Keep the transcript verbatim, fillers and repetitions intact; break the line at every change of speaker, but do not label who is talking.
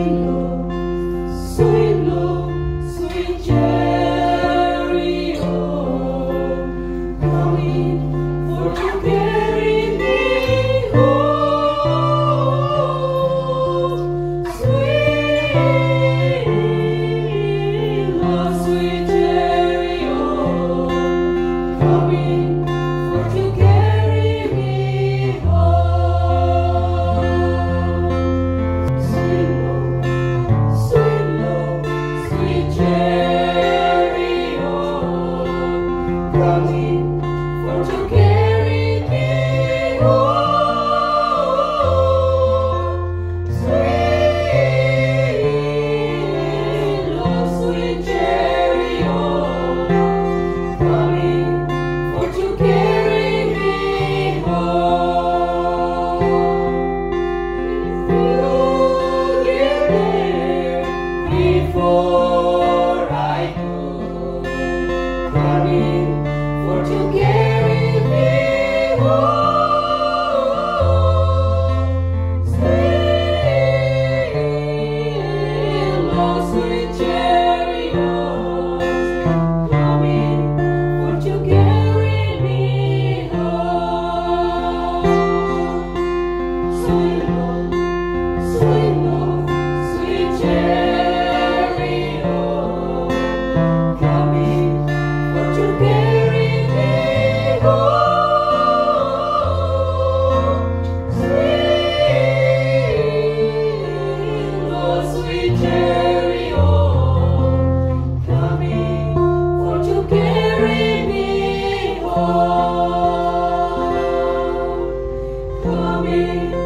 Before I go, coming for to carry me home. Still, oh sweet chariots, coming for to carry me home. Sweet Lord, sweet Lord, sweet chariot. Coming